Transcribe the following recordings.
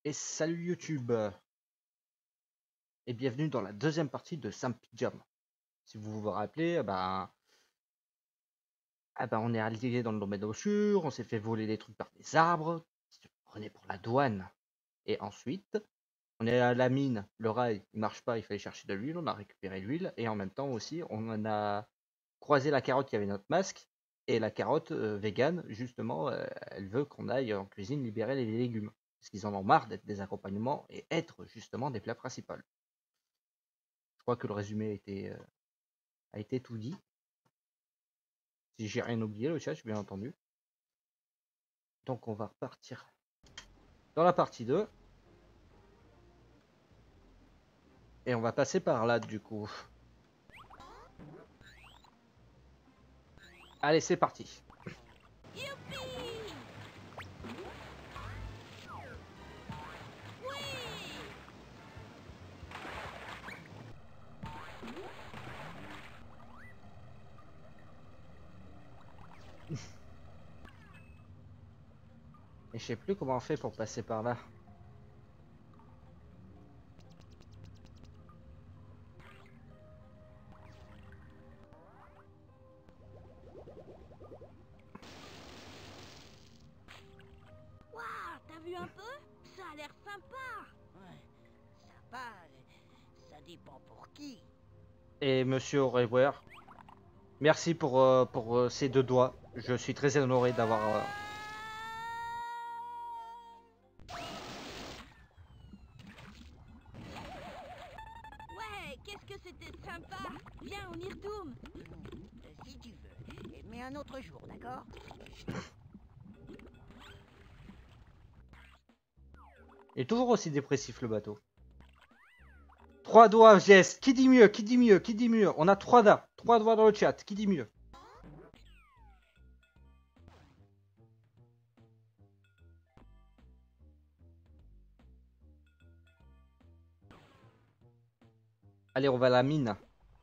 Et salut YouTube et bienvenue dans la deuxième partie de Sampijam. Si vous vous rappelez, on est allié dans le domaine obscur, on s'est fait voler des trucs par des arbres, on est pour la douane. Et ensuite, on est à la mine, le rail il marche pas, il fallait chercher de l'huile, on a récupéré l'huile et en même temps aussi on a croisé la carotte qui avait notre masque. Et la carotte vegan, justement, elle veut qu'on aille en cuisine libérer les légumes. Parce qu'ils en ont marre d'être des accompagnements et être justement des plats principaux. Je crois que le résumé a été tout dit. Si j'ai rien oublié, le chat, j'ai bien entendu. Donc on va repartir dans la partie 2. Et on va passer par là du coup. Allez, c'est parti. Et je sais plus comment on fait pour passer par là. Waouh, t'as vu un peu? Ça a l'air sympa. Ouais, sympa, ça dépend pour qui. Et monsieur Orewer, merci pour ces 2 doigts. Je suis très honoré d'avoir... Ouais, qu'est-ce que c'était sympa. Viens, on y retourne. Si tu veux, mais un autre jour, d'accord? Il est toujours aussi dépressif le bateau. 3 doigts, Jess. Qui dit mieux? Qui dit mieux? Qui dit mieux? On a 3 doigts. 3 doigts dans le chat. Qui dit mieux? Allez, on va à la mine.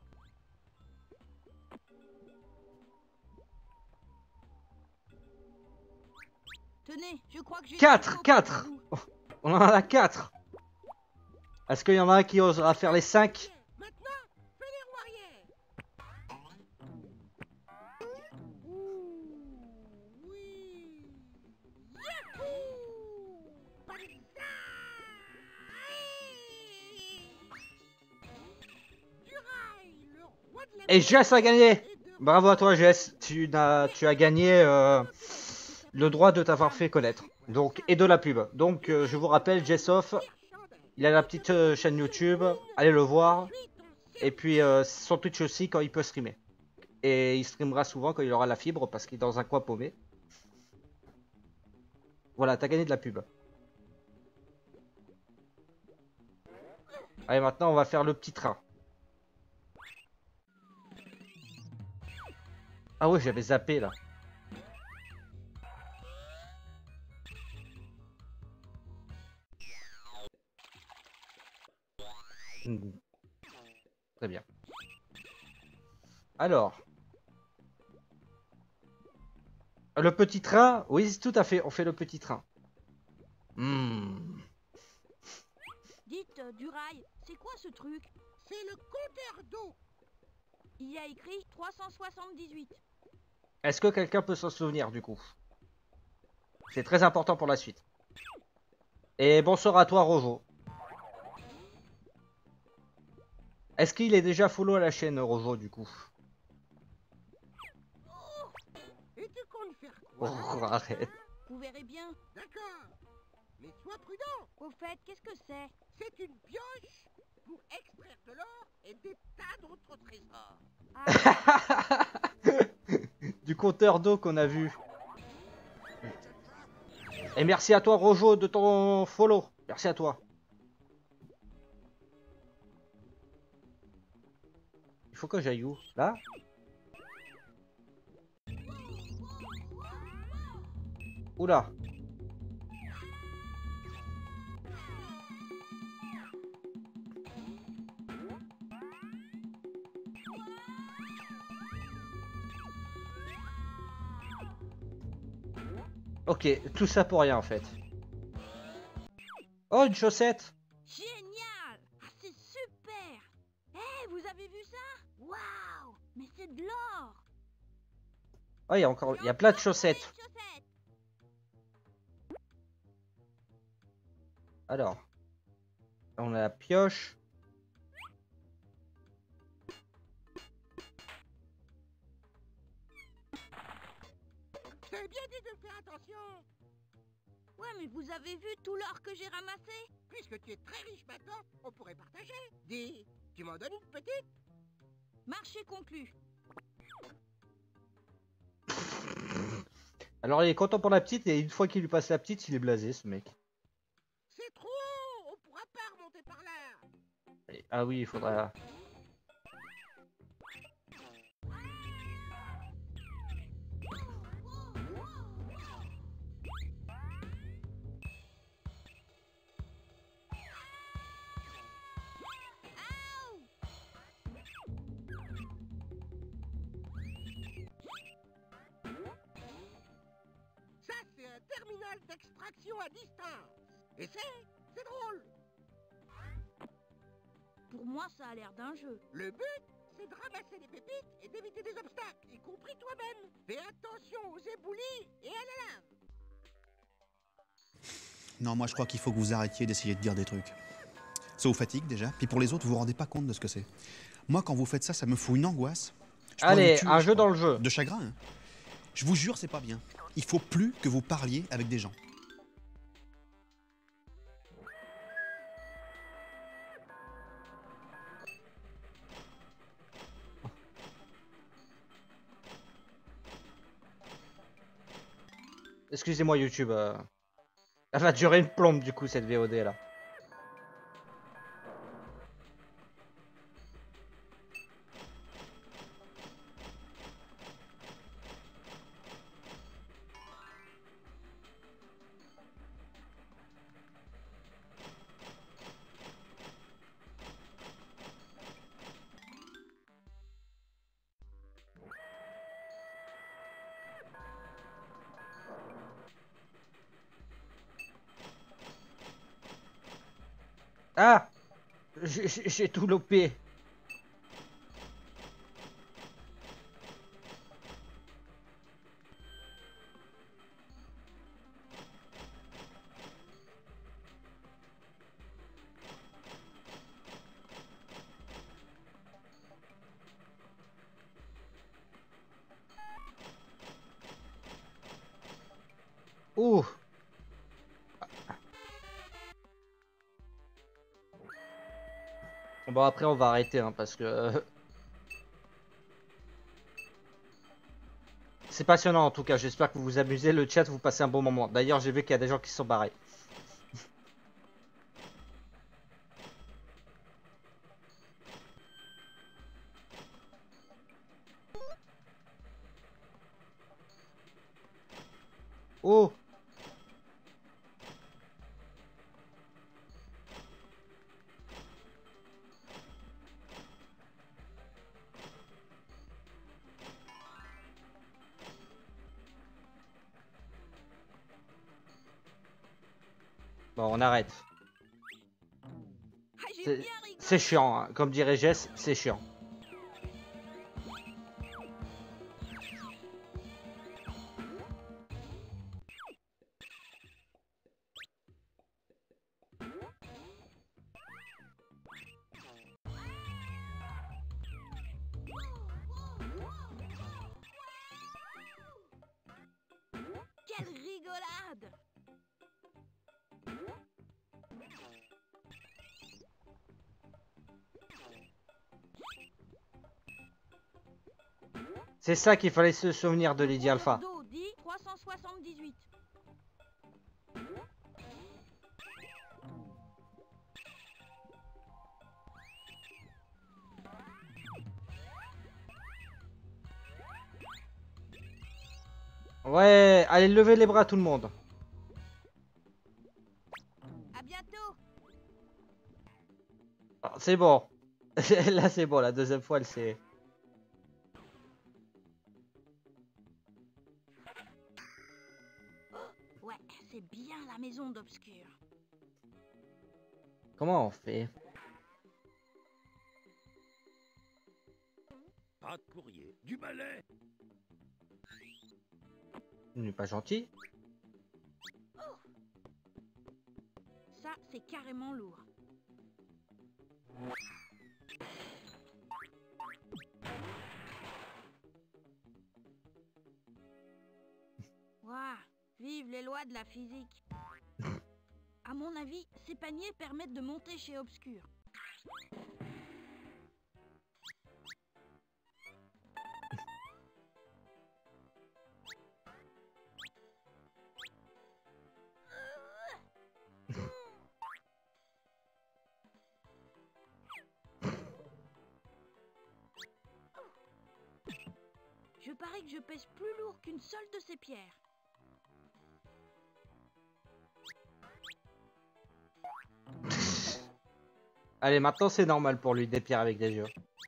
Tenez, je crois que j'ai... 4. On en a 4. Est-ce qu'il y en a un qui osera faire les 5? Maintenant, fais les roues arrière. Oui. Yahoo! Banzai! Du rail, le roi de la... Et Jess a gagné. Bravo à toi, Jess. Tu as gagné le droit de t'avoir fait connaître. Donc, et de la pub. Donc, je vous rappelle, Jessoff, il a la petite chaîne YouTube. Allez le voir. Et puis, son Twitch aussi quand il peut streamer. Et il streamera souvent quand il aura la fibre parce qu'il est dans un coin paumé. Voilà, t'as gagné de la pub. Allez, maintenant, on va faire le petit train. Ah ouais, j'avais zappé là. Très bien. Alors. Le petit train, oui, tout à fait, on fait le petit train. Dites, du rail, c'est quoi ce truc? C'est le compteur d'eau. Il y a écrit 378. Est-ce que quelqu'un peut s'en souvenir du coup? C'est très important pour la suite. Et bonsoir à toi, Rojo. Est-ce qu'il est déjà follow à la chaîne, Rojo, du coup? Et tu comptes faire Oh, quoi? arrête. Vous verrez bien. D'accord. Mais sois prudent. Au fait, qu'est-ce que c'est? C'est une pioche pour extraire de l'or et des tas d'autres trésors. Du compteur d'eau qu'on a vu. Et merci à toi, Rojo, de ton follow. Merci à toi. Il faut que j'aille où? Là? Oula. Ok, tout ça pour rien en fait. Oh, une chaussette! Génial! Ah, c'est super! Eh, vous avez vu ça? Waouh! Mais c'est de l'or! Oh, il y a encore, il y a plein de chaussettes. Chaussette. Alors, on a la pioche. Je t'avais bien dit de faire attention. Ouais, mais vous avez vu tout l'or que j'ai ramassé? Puisque tu es très riche maintenant, on pourrait partager. Dis, tu m'en donnes une petite? Marché conclu. Alors, il est content pour la petite et une fois qu'il lui passe la petite, il est blasé, ce mec. C'est trop. On pourra pas remonter par là. Ah oui, il faudra... Ça, c'est un terminal d'extraction à distance. Et c'est drôle. Pour moi, ça a l'air d'un jeu. Le but, c'est de ramasser les pépites et d'éviter des obstacles, y compris toi-même. Fais attention aux éboulis et à la lave. Non, moi je crois qu'il faut que vous arrêtiez d'essayer de dire des trucs. Ça vous fatigue déjà, puis pour les autres, vous vous rendez pas compte de ce que c'est. Moi, quand vous faites ça, ça me fout une angoisse. Je pourrais Allez, vous tuer, un je jeu crois. dans le jeu. De chagrin, hein. Je vous jure, c'est pas bien. Il faut plus que vous parliez avec des gens. Excusez-moi, YouTube. Elle va durer une plombe, du coup, cette VOD, là. Ah! J'ai tout lopé. Ouh! Bon, après, on va arrêter, hein, parce que... c'est passionnant, en tout cas. J'espère que vous vous amusez. Le chat, vous passez un bon moment. D'ailleurs, j'ai vu qu'il y a des gens qui se sont barrés. Oh! Bon, on arrête. Ah, j'ai C'est bien rigolé. c'est chiant, hein. Comme dirait Jess, c'est chiant. Quelle rigolade! C'est ça qu'il fallait se souvenir de Lady Alpha. Bordeaux dit 378. Ouais, allez, levez les bras, tout le monde. À bientôt. Ah, c'est bon. Là, c'est bon. La deuxième fois, elle s'est... Ouais, c'est bien la maison d'Obscur. Comment on fait? Pas de courrier, du balai. Il n'est pas gentil. Ça, c'est carrément lourd. Ouah, vive les lois de la physique. À mon avis, ces paniers permettent de monter chez Obscur. Je parie que je pèse plus lourd qu'une seule de ces pierres. Allez, maintenant c'est normal pour lui, des pierres avec des yeux.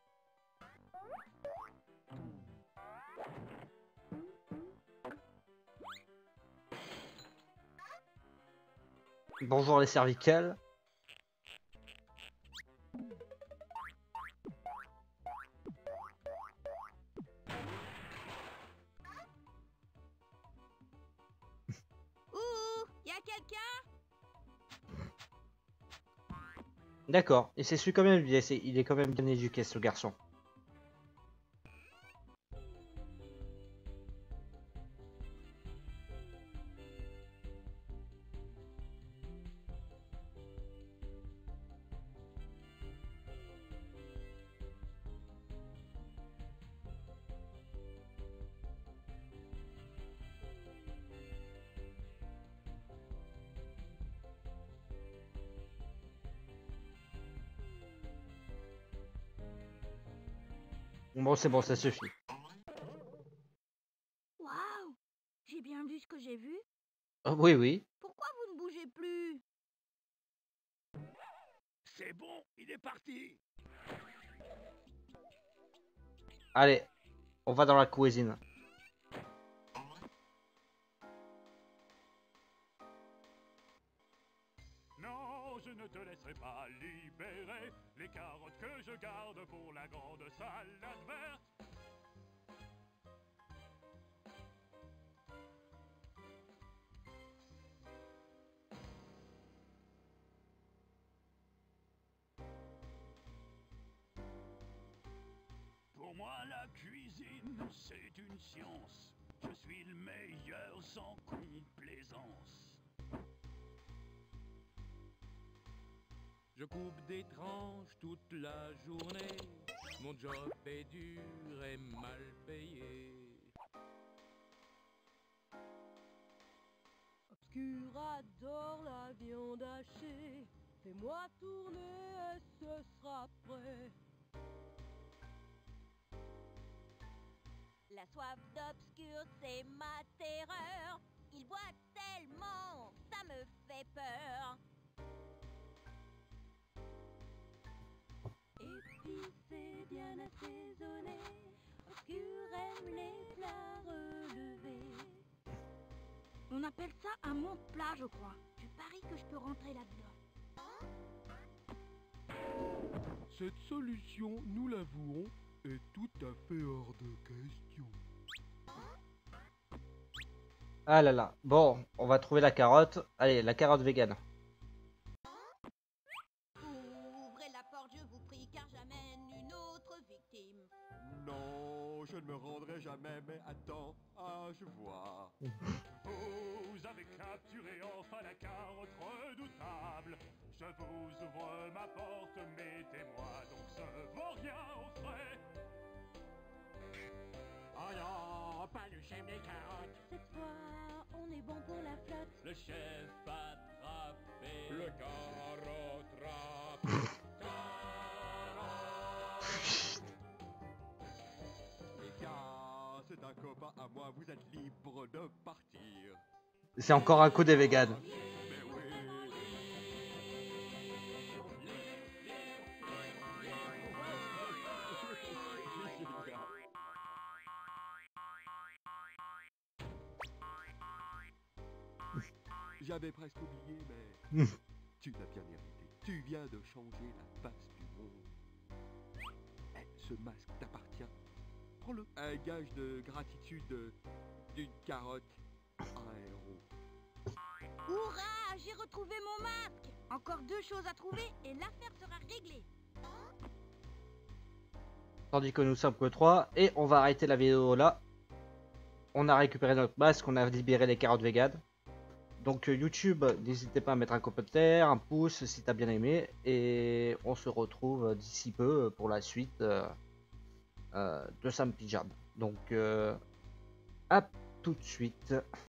Bonjour les cervicales. Ouh, y a quelqu'un? D'accord, et c'est su quand même, il est quand même bien éduqué ce garçon. Bon, c'est bon, ça suffit. Waouh! J'ai bien vu ce que j'ai vu. Oh, oui, oui. Pourquoi vous ne bougez plus? C'est bon, il est parti. Allez, on va dans la cuisine. Non, je ne te laisserai pas libérer les carottes que je garde pour la grande salade verte. Pour moi, la cuisine, c'est une science. Je suis le meilleur sans complaisance. Je coupe des tranches toute la journée. Mon job est dur et mal payé. Obscur adore la viande hachée. Fais-moi tourner et ce sera prêt. La soif d'Obscur, c'est ma terreur. Il boit tellement, ça me fait peur. Épicé, bien assaisonné. Obscur aime les plats relevés. On appelle ça un monte plat, je crois. Je parie que je peux rentrer là-dedans. Cette solution, nous l'avouons, est tout à fait hors de question. Ah là là. Bon, on va trouver la carotte. Allez, la carotte végane. Ouvrez la porte, je vous prie, car j'amène une autre victime. Non, je ne me rendrai jamais, mais attends, ah, je vois. Vous avez capturé enfin la carotte redoutable. Je vous ouvre ma porte, mettez-moi donc ce vaurien au frais. Oh non, pas le chef des carottes. Cette fois, on est bon pour la flotte. Le chef attrapé. Le carotte râpe. Les gars, c'est un copain à moi, vous êtes libre de partir. C'est encore un coup des véganes. Mais oui. J'avais presque oublié, mais tu l'as bien mérité. Tu viens de changer la face du monde. Eh, ce masque t'appartient. Prends-le. Un gage de gratitude d'une carotte à un héros. Hurrah, j'ai retrouvé mon masque. Encore 2 choses à trouver et l'affaire sera réglée. Tandis que nous sommes que 3 et on va arrêter la vidéo là. On a récupéré notre masque, on a libéré les carottes véganes. Donc YouTube, n'hésitez pas à mettre un commentaire, un pouce si t'as bien aimé. Et on se retrouve d'ici peu pour la suite de Sam Pijam. Donc à tout de suite.